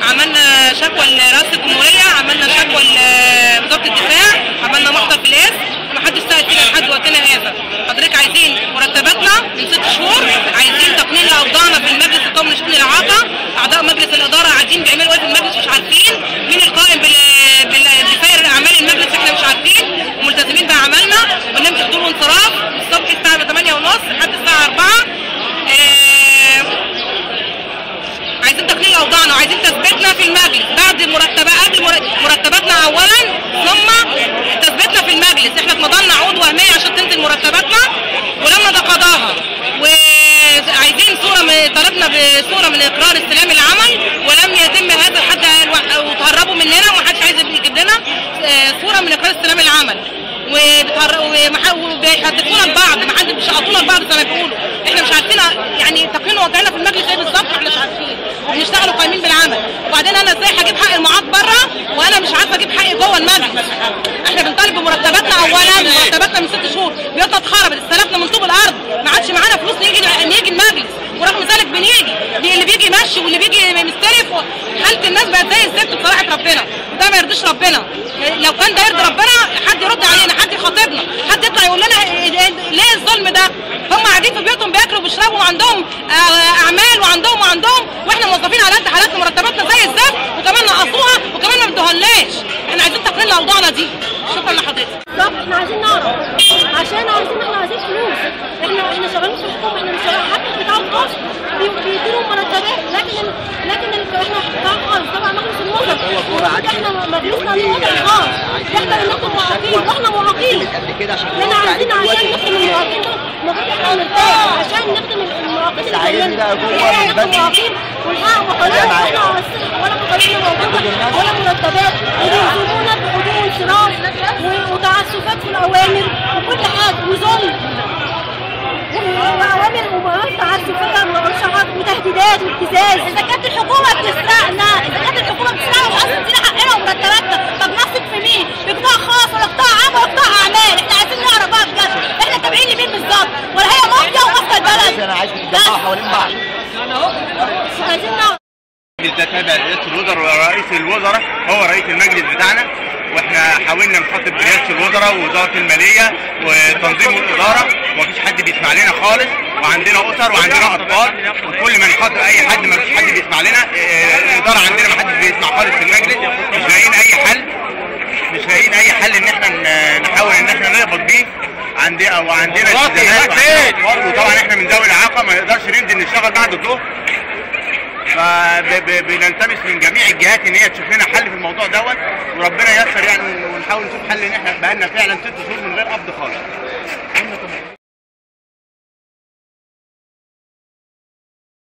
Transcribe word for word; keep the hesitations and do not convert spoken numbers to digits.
عملنا شكوى لرئاسة الجمهورية، عملنا شكوى لوزارة الدفاع، عملنا محضر في القسم، محدش سأل فينا لحد وقتنا هذا. حضرتك عايزين مرتباتنا من ست شهور، عايزين تقنين لاوضاعنا في المجلس القومي لشؤون الاعاقه، اعضاء مجلس الاداره قاعدين بيعملوا ايه في المجلس مش عارفين، مين القائم بسير اعمال المجلس احنا مش عارفين، وملتزمين باعمالنا، برنامج حضور وانصراف الصبح الساعه ثمانية ونص لحد الساعه أربعة. آه عايزين تقنين لاوضاعنا وعايزين تثبيتنا في المجلس بعد مرتبات، قبل مرتباتنا اولا ثم تثبيتنا في المجلس. احنا اتمضلنا عقود وهميه عشان تنزل مرتباتنا ولم نتقاضاها، وعايزين صوره من طلبنا بصوره من اقرار استلام العمل ولم يتم هذا لحد وتهربوا مننا ومحدش عايز يجيب لنا صوره من اقرار استلام العمل، وبيحدفونا لبعض، ما حد بيشقطونا لبعض زي ما بيقولوا. احنا مش عارفين يعني تقييم وضعنا في المجلس ايه بالظبط، احنا مش عارفين وبنشتغل قايمين بالعمل. وبعدين انا ازاي هجيب حق المعاق بره وانا مش عارفه اجيب حقي جوه المجلس؟ احنا بنطالب بمرتباتنا اولا، مرتباتنا من ست شهور، بيوتنا اتخربت، استلفنا من طوب الارض، ما عادش معانا فلوس نيجي نيجي المجلس، ورغم ذلك بنيجي، اللي بيجي يمشي واللي بيجي مستلف. حاله الناس بقت زي الزفت بصراحه ربنا، وده ما يرضيش ربنا. لو كان ده يرضي ربنا حد يرد علينا، حد يخاطبنا، حد يطلع يقول لنا ليه الظلم ده؟ هم قاعدين في بيوتهم بياكلوا وبيشربوا وعندهم اعمال وعندهم وعندهم، واحنا موظفين على قد حالاتنا، مرتباتنا زي الزفت، وكمان نقصوها وكمان ما بندوهالناش. احنا عايزين تقنين لاوضاعنا دي. شكرا لحضرتك. بالظبط احنا عايزين نعرف، عشان عايزين احنا عايزين فلوس. احنا احنا شغالين في الحكومه، احنا مش شغالين حتى بتاع الخاص بيديروا مرتبات، لكن لكن احنا بتاع الخاص طبعا مجلس الوزراء، احنا مجلسنا له وضع خاص، احنا اللي نحكم معاقين واحنا معاقين. احنا عايزين عشان نخدم المعاقين المفروض احنا نرتاح عشان نخدم المعاقين اللي زينا. احنا نخدم المعاقين ونحقق مقالات واحنا ولا مقالين موجوده ولا مرتبات، وبيظلمونا بحضور وانصراف وتعسفات في الاوامر وكل حاجه وظلم واوامر ومرات تعسفات وتهديدات وابتزاز. اذا كانت الحكومه بتسرقنا، اذا كانت الحكومه بتسرقنا واصلا ادينا حقنا ومرتباتنا، طب نثق في مين؟ بقطاع خاص ولا قطاع عام ولا قطاع اعمال؟ احنا عايزين نعرف بقى بجد احنا تابعين لمين بالظبط، ولا هي مافيا ومافيا البلد؟ انا عايز تتجمعوا حوالين بعض. عايزين نعرف. ده تابع لرئاسة الوزراء، ورئيس الوزراء هو رئيس المجلس بتاعنا، واحنا حاولنا نخاطب رئاسة الوزراء ووزارة المالية وتنظيم الإدارة ومفيش حد بيسمع لنا خالص، وعندنا أسر وعندنا أطفال، وكل ما نخاطب أي حد مفيش حد بيسمع لنا. الإدارة عندنا محدش بيسمع خالص في المجلس، مش لاقيين أي حل، مش لاقيين أي حل إن احنا نحاول إن احنا نقبض بيه. عندنا وعندنا التزامات، وطبعا احنا من ذوي الإعاقة ما نقدرش ننزل نشتغل بعد الظهر، فبنلتمس من جميع الجهات ان هي تشوف لنا حل في الموضوع دوت، وربنا ييسر يعني، ونحاول نشوف حل ان احنا بقالنا فعلا ست شهور من غير قبض خالص.